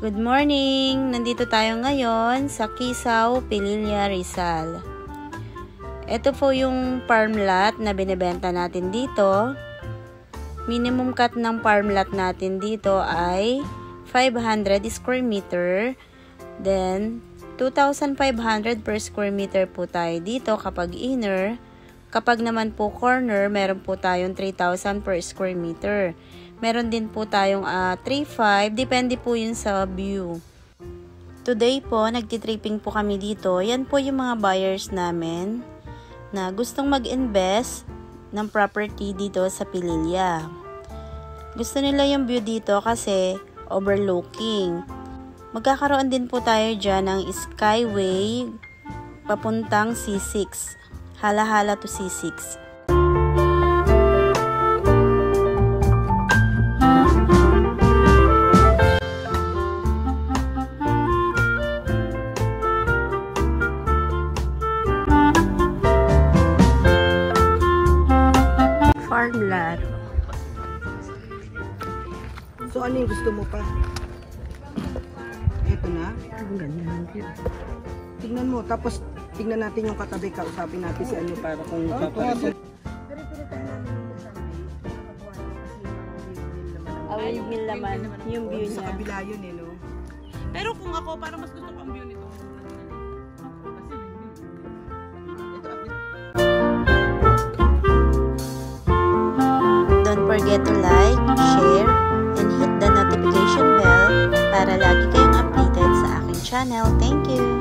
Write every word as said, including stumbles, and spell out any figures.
Good morning! Nandito tayo ngayon sa Kisaw, Pililla, Rizal. Ito po yung farm lot na binibenta natin dito. Minimum cut ng farm lot natin dito ay five hundred square meter. Then, two thousand five hundred per square meter po tayo dito kapag inner. Kapag naman po corner, meron po tayong three thousand per square meter. Meron din po tayong uh, three thousand five hundred. Depende po yun sa view. Today po, nagtitripping po kami dito. Yan po yung mga buyers namin na gustong mag-invest ng property dito sa Pililla. Gusto nila yung view dito kasi overlooking. Magkakaroon din po tayo dyan ng skyway papuntang C six. Hala-hala to C six. Farmland. So, ano yung gusto mo pa? Ito na. Ang ganda. Tignan mo. Tapos, tignan natin yung katabi. Kausapin natin si ano para kung papasin. Ah, windmill naman. Yung view Sa niya. kabila yun eh, no? Pero kung ako, parang mas gusto ko ang view nito. Don't forget to like, share, and hit the notification bell para lagi kayong updated sa aking channel. Thank you!